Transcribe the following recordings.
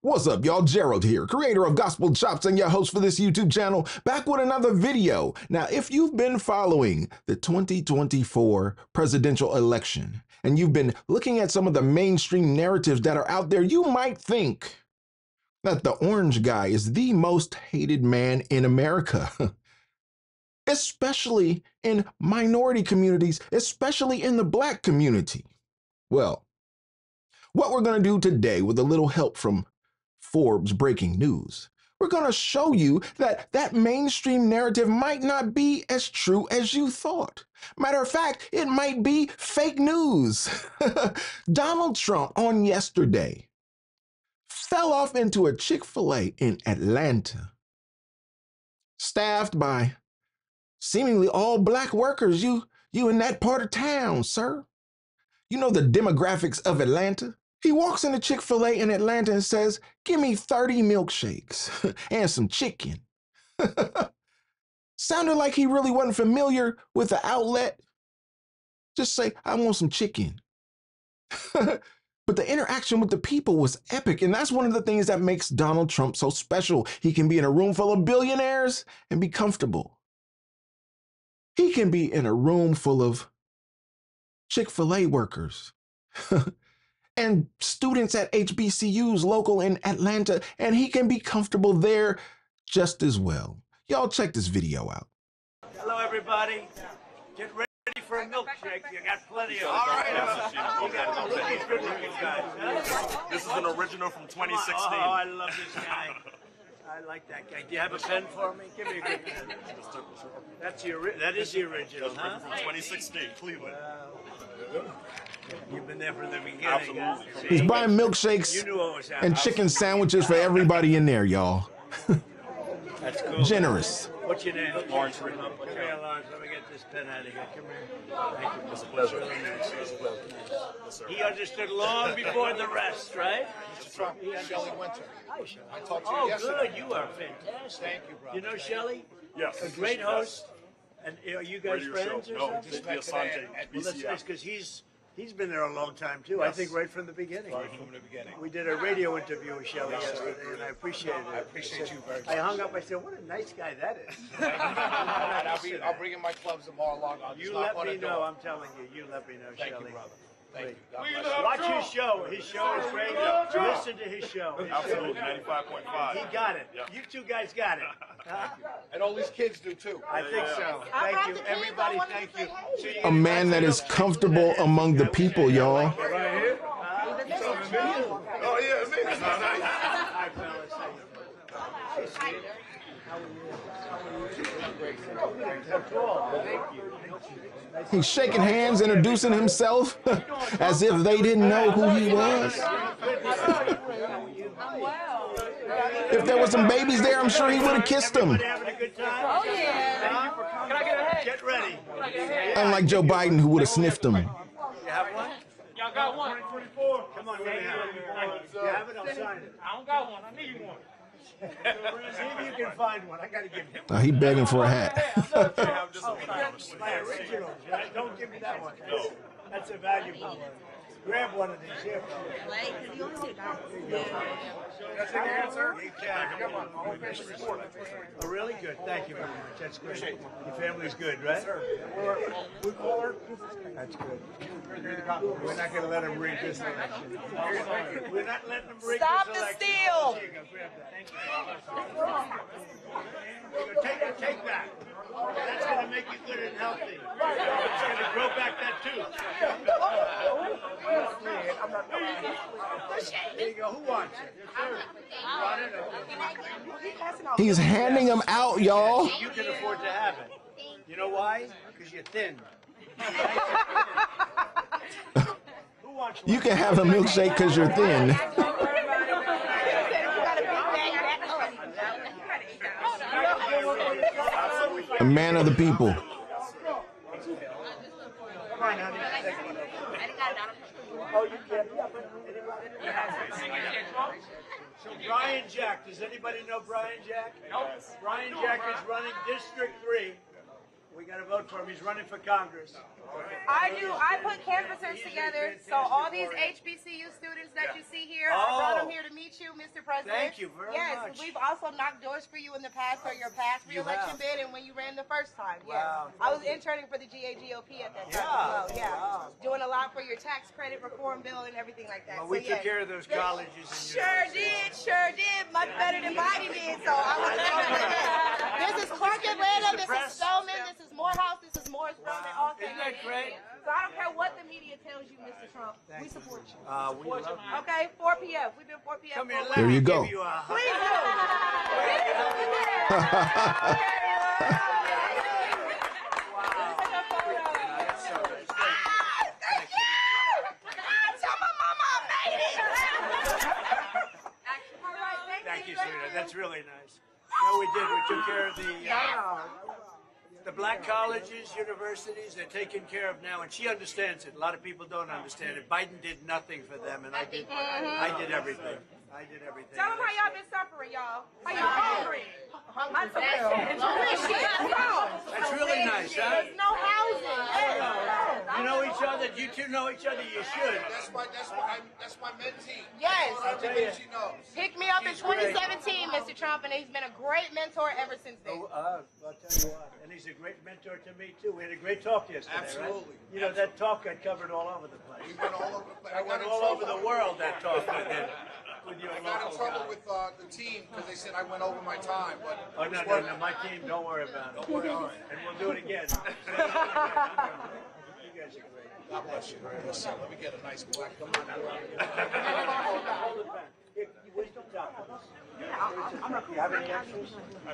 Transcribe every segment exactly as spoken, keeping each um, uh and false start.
What's up, y'all? Gerald here, creator of Gospel Chops and your host for this YouTube channel, back with another video. Now, if you've been following the twenty twenty-four presidential election and you've been looking at some of the mainstream narratives that are out there, you might think that the orange guy is the most hated man in America, especially in minority communities, especially in the Black community. Well, what we're going to do today, with a little help from Forbes breaking news, we're going to show you that that mainstream narrative might not be as true as you thought. Matter of fact, it might be fake news. Donald Trump on yesterday fell off into a Chick-fil-A in Atlanta, staffed by seemingly all Black workers. You, you in that part of town, sir. You know the demographics of Atlanta. He walks into Chick-fil-A in Atlanta and says, "Give me thirty milkshakes and some chicken." Sounded like he really wasn't familiar with the outlet. Just say, "I want some chicken." But the interaction with the people was epic, and that's one of the things that makes Donald Trump so special. He can be in a room full of billionaires and be comfortable. He can be in a room full of Chick-fil-A workers and students at H B C Us local in Atlanta, and he can be comfortable there just as well. Y'all check this video out. Hello, everybody. Get ready for a milkshake. You got plenty of them. All right. You got look at these good-looking guys. Huh? This is an original from twenty sixteen. Oh, I love this guy. I like that guy. Do you have a pen for me? Give me a good pen. That's the ori that is the original, huh? From twenty sixteen, Cleveland. Uh, You've been there from the beginning. Absolutely. Huh? He's buying milkshakes You knew what was happening. and chicken sandwiches for everybody in there, y'all. That's cool. Generous. What's your name? Lawrence. Come here, Lawrence. Let me get this pen out of here. Come here. Thank you. It's a pleasure. Really nice. It's a pleasure. Yes, sir. He understood long before the rest, right? Mister Trump, Shelley Winter. Hi, Shelley. I talked to you Oh, yesterday. good. You are fantastic. Thank you, brother. You know Shelley? Yes. A great host. And are you guys Radio friends show. or No, something? just via Sanjay, Well, B that's C I. nice because he's he's been there a long time too. I Yes. think right from the beginning. Right from the beginning. We did a radio interview with Shelley yesterday, and I appreciated it. I appreciate you very much. I hung up. I said, "What a nice guy that is." And I'll, be, I'll bring in my clubs tomorrow along. I'll just You knock let on me the know. door. I'm telling you. You let me know, Thank Shelley. you, brother. Thank you. God Great. bless you. Watch his show. His show is great. Listen to his show. His Absolutely, show. ninety-five point five. He got it. Yeah. You two guys got it. Huh? And all these kids do too. I think so. Thank you, everybody. Thank you. See you A man that is comfortable among the people, y'all. right here. Oh yeah, me. Hi, fellas. How you doing? Hey, Steve. How are you? How are you? Thank you. He's shaking hands, introducing himself as if they didn't know who he was. If there were some babies there, I'm sure he would have kissed them. Everybody having a good time? Oh, yeah. Can I get a head? Get ready. Unlike Joe Biden, who would have sniffed him. You have one? Y'all got one? Come on, let me have it. You have it? I'll sign it. I don't got one. I need one. See if you can find one. I got to give him Uh, he begging for a hat. have just a my original. Right? Don't give me that one. That's a valuable one. Grab one of these here. That's the answer. You can. Come on. Oh, really? Good. Thank you very much. That's great. Your family's good, right? That's good. We're not going to let him read this election. We're not letting him read Stop this the election. steal. Here you go. Grab that. Thank you. Take it. Take that. That's going to make you good and healthy. It's going to grow back that tooth. There you go. Who wants it? You want it? Okay. He's handing them out, y'all. You can afford to have it. You know why? Because you're thin. Who wants one? You can have a milkshake because you're thin. A man of the people. Come on, honey. Oh, you can. So Brian Jack, does anybody know Brian Jack? Nope. Brian Jack is running District three We got to vote for him. He's running for Congress. I do. I put canvassers together, so all these H B C U students that you see here, I brought them here to meet you, Mister President. Thank you very yes, much. Yes, we've also knocked doors for you in the past for your past re-election bid and when you ran the first time. Yes. Wow. I was interning for the G A G O P at that time Yeah. as well. Yeah. Wow. Doing a lot for your tax credit reform bill and everything like that. Well, we so, took yes. care of those colleges. And Sure did, sure did. Much better than Biden did, so I was This is Clark Atlanta, this is Spelman, this is Morehouse, this is Morris Brown, they all came Isn't that in. great? So I don't care what the media tells you, Mister Trump. We support you. Uh, we love you. Okay, four P F. We've been four P F. Come here, let There me you give go. you a hug. Please do. Tell my mama I made it. Thank you, sweetheart. That's really nice. No, we did. We took care of the uh, the black colleges, universities. They're taken care of now, and she understands it. A lot of people don't understand it. Biden did nothing for them, and I did. I did everything. I did everything. Tell them how y'all been suffering, y'all. How y'all hungry? My tuition. Tuition. That's really nice, huh? There's no housing. You know each other. You two know each other. You should. That's my that's my that's my mentee. Yes. I'll tell you. She knows. Picked me up in twenty seventeen, Mister Trump, and he's been a great mentor ever since then. Oh, uh, I'll tell you what. And he's a great mentor to me too. We had a great talk yesterday, Absolutely. right? You know that talk got covered all over the place. We went all over the place. I I went got in all over trouble. the world. That talk I did with your I got in local trouble guy. with uh, the team because they said I went over my time, but Oh it no, was no, worth no! it. My team, don't worry about it. Don't worry, all right. And we'll do it again. You guys are great. God bless you. Listen, let me get a nice black. Come on. Hold it back. Here, where's the top? You have any extras?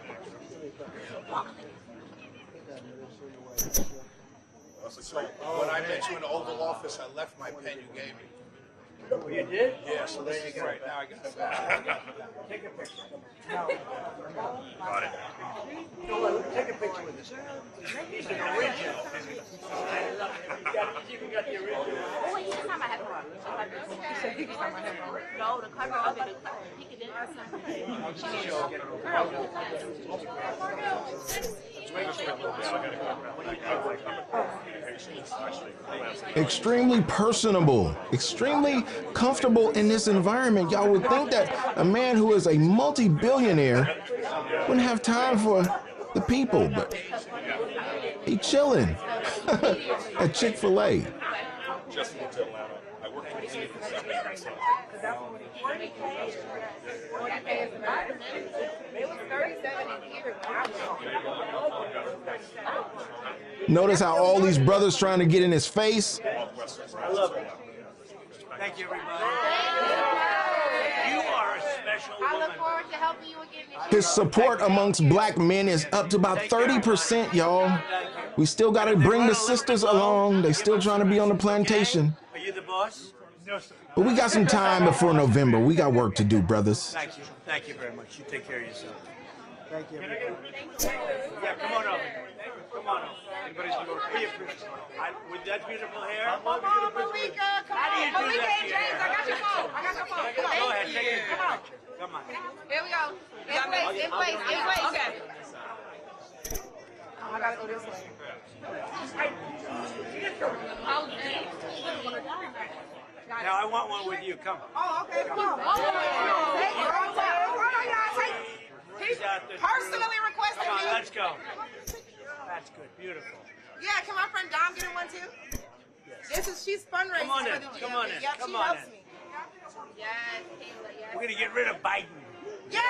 So when I met you in the Oval Office, I left my pen you gave me. Oh, you did? Yeah, so there you go. Right now I got it back. Take a picture. No. Got it. No, look, take a picture with this. He's an original. I love it. He's got- He's even got the original. Oh, you can my head wrong. No, the cover of it is he could Extremely personable, extremely comfortable in this environment. Y'all would think that a man who is a multi-billionaire wouldn't have time for the people, but he chilling at Chick-Fil-A. Just moved to Atlanta. I worked for the for seven years. It was thirty-seven years. Notice how all these brothers trying to get in his face. I love it. Thank you, everybody. You are a special I woman. look forward to helping you again this year. His support amongst black men is up to about thirty percent, y'all. We still got to bring the sisters along. They still trying to be on the plantation. Are you the boss? No, sir. But we got some time before November. We got work to do, brothers. Thank you. Thank you very much. You take care of yourself. Thank you. Yeah, come on over. Come on over. Anybody's going to be a Christian. I, with that beautiful hair. Come on, Malika. Come How do you on. do Malika that and to your James, I hair? got your phone. I got your phone. Come on. Go ahead, take it. Come on. Come on. Here we go. In place, in place, in place. Okay. I gotta go this way. Now I want one with you. Come. Oh, okay, come on. Oh, take it. Hold on, y'all. Take it. He personally requested Come on, me. let's go. That's good. Beautiful. Yeah, can my friend Dom get in one too? This is, she's fundraising Come on for in, the G O P. come on in, Yep, come she on helps in. me. Yes, Kayla, yes. We're going to get rid of Biden. Yay!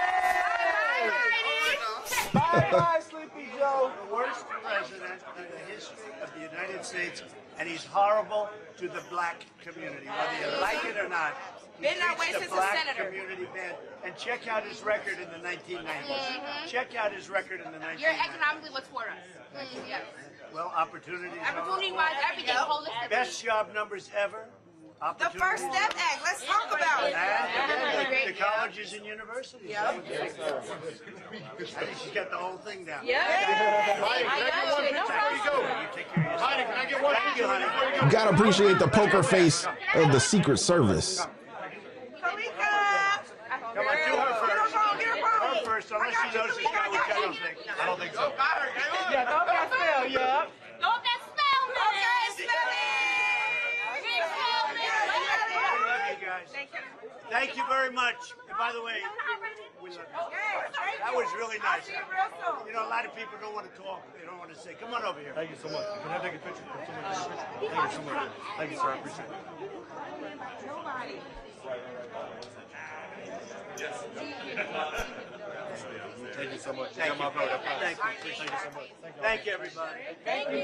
Bye-bye, Sleepy Joe. The worst president in the history of the United States, and he's horrible to the black community, whether you like it or not. He Been that way treats the since a black senator. community bad. And check out his record in the nineteen nineties. Check out his record in the nineteen You're nineties. economically what's for us. Mm, yes. Well, opportunities. Opportunity-wise, everything, holistically. Best job numbers ever. The First Step Act. Let's talk about it. And the, the colleges and universities. Yep. I think she's got the whole thing down. Yeah. Honey, can I get one picture before you go? You take care of yourself. Honey, can I get one Thank you, picture honey. before you go? You gotta appreciate the poker face of the Secret Service. Kalika. Come on, do her Get her first. phone, get her phone. Her first, unless she knows she's got, which I don't think. I don't think so. Yeah, don't get very much. And by the way, we love you. That was really nice. You know, a lot of people don't want to talk. They don't want to say, come on over here. Thank you so much. Can I take a picture? Can someone take a picture? Thank you so much. Thank you, sir. I appreciate it. Nobody. Yes. Thank you so much. Thank you. My vote. Thank you. Thank you so much. Thank you, everybody. Thank you.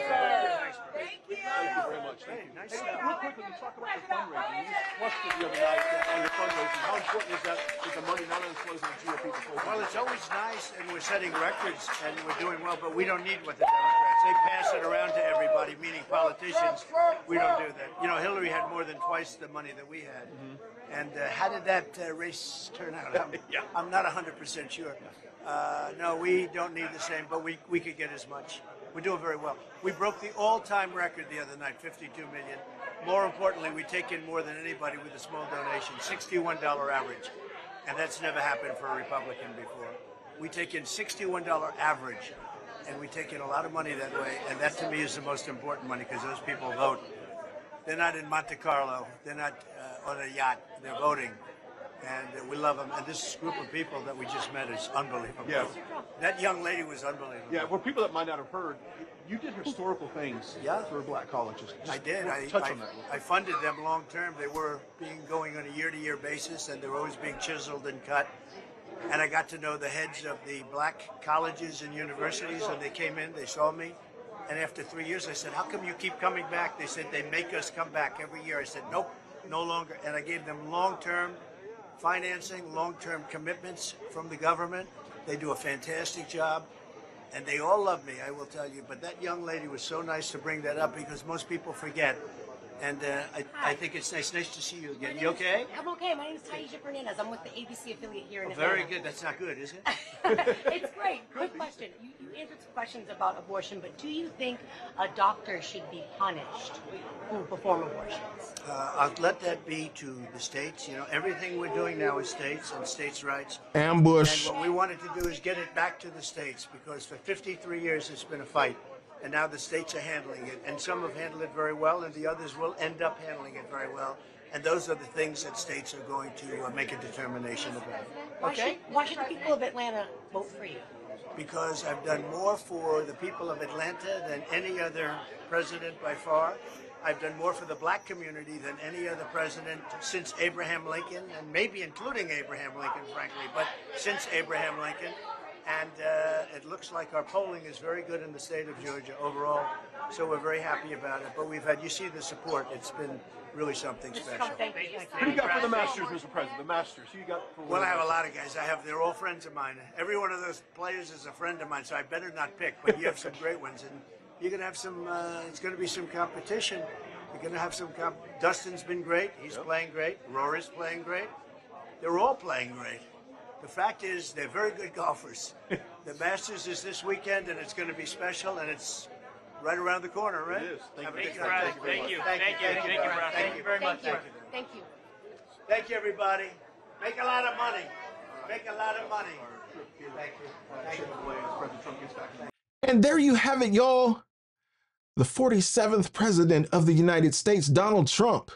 Thank you. Thank you very much. Hey, nice Hey, stuff. real quick, when you talk about the fundraising, you just flushed it the other night on your fundraising. How important is that that the money not only flows into G O P but flows Well, into it's always nice, and we're setting records, and we're doing well, but we don't need what the Democrats. They pass it around to everybody, meaning politicians. We don't do that. You know, Hillary had more than twice the money that we had. And uh, how did that uh, race turn out? I'm, Yeah. I'm not one hundred percent sure. Uh, no, we don't need the same, but we, we could get as much. We're doing very well. We broke the all-time record the other night, fifty-two million. More importantly, we take in more than anybody with a small donation, sixty-one dollars average. And that's never happened for a Republican before. We take in sixty-one dollars average, and we take in a lot of money that way. And that, to me, is the most important money, because those people vote. They're not in Monte Carlo. They're not uh, on a yacht. They're voting. And uh, we love them. And this group of people that we just met is unbelievable. Yeah. That young lady was unbelievable. Yeah, for people that might not have heard, you did historical things Yeah. for black colleges. Just I did. I, touch I, on that. I funded them long term. They were being going on a year-to-year basis, and they were always being chiseled and cut. And I got to know the heads of the black colleges and universities, and they came in, they saw me. And after three years, I said, how come you keep coming back? They said, they make us come back every year. I said, nope, no longer. And I gave them long-term financing, long-term commitments from the government. They do a fantastic job. And they all love me, I will tell you. But that young lady was so nice to bring that up, because most people forget. And uh, I, I think it's nice. Nice to see you again. You okay? I'm okay. My name is Taisha Fernandez. I'm with the A B C affiliate here in Oh, Atlanta. very good. That's not good, is it? It's great. Quick question. You, you answered some questions about abortion, but do you think a doctor should be punished who perform abortions? Uh, I'll let that be to the states. You know, everything we're doing now is states and states' rights. Ambush. And what we wanted to do is get it back to the states, because for fifty-three years it's been a fight. And now the states are handling it. And some have handled it very well, and the others will end up handling it very well. And those are the things that states are going to uh, make a determination about. Why Okay? should, why should the people of Atlanta vote for you? Because I've done more for the people of Atlanta than any other president by far. I've done more for the black community than any other president since Abraham Lincoln, and maybe including Abraham Lincoln, frankly, but since Abraham Lincoln. And uh, it looks like our polling is very good in the state of Georgia overall, so we're very happy about it. But we've had, you see the support, it's been really something special. Thank you. Who do you got for the Masters, Mister President? The Masters. Who you got for? Well, I have a lot of guys. I have, they're all friends of mine. Every one of those players is a friend of mine, so I better not pick, but you have some great ones. And you're going to have some, uh, it's going to be some competition. You're going to have some comp. Dustin's been great. He's Yep. playing great. Rory's playing great. They're all playing great. The fact is, they're very good golfers. The Masters is this weekend, and it's going to be special, and it's right around the corner, right? It is. Thank Have a you. good Thank you, night. Brad. Thank you. Thank you. Thank you. Thank you, Brad. Thank you very much. Thank Thank you. you. Thank you. Thank you, everybody. Make a lot of money. Make a lot of money. Thank you. Thank you. President Trump gets back in. And there you have it, y'all. The forty-seventh president of the United States, Donald Trump,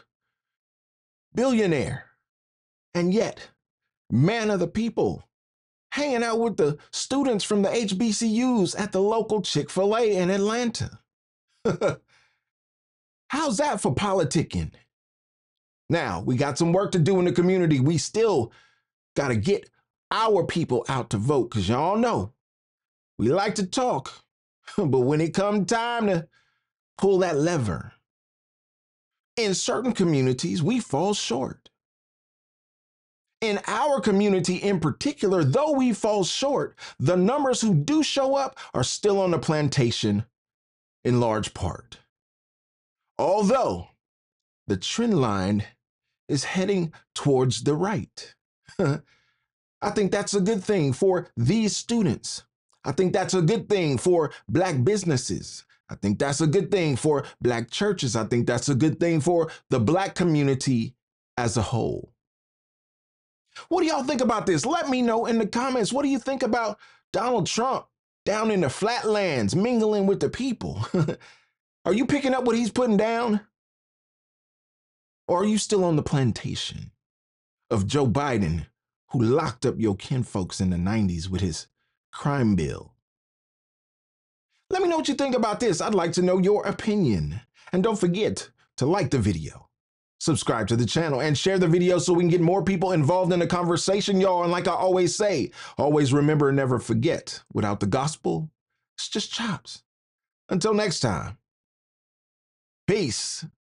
billionaire, and yet man of the people, hanging out with the students from the H B C Us at the local Chick-Fil-A in Atlanta. How's that for politicking? Now, we got some work to do in the community. We still got to get our people out to vote, because y'all know we like to talk, but when it comes time to pull that lever, in certain communities, we fall short. In our community in particular, though we fall short, the numbers who do show up are still on the plantation in large part. Although the trend line is heading towards the right. I think that's a good thing for these students. I think that's a good thing for black businesses. I think that's a good thing for black churches. I think that's a good thing for the black community as a whole. What do y'all think about this? Let me know in the comments. What do you think about Donald Trump down in the flatlands mingling with the people? Are you picking up what he's putting down? Or are you still on the plantation? of Joe Biden, who locked up your kinfolks in the nineties with his crime bill. Let me know what you think about this. I'd like to know your opinion. And don't forget to like the video, subscribe to the channel, and share the video so we can get more people involved in the conversation, y'all. And like I always say, always remember and never forget, without the gospel, it's just chops. Until next time, peace.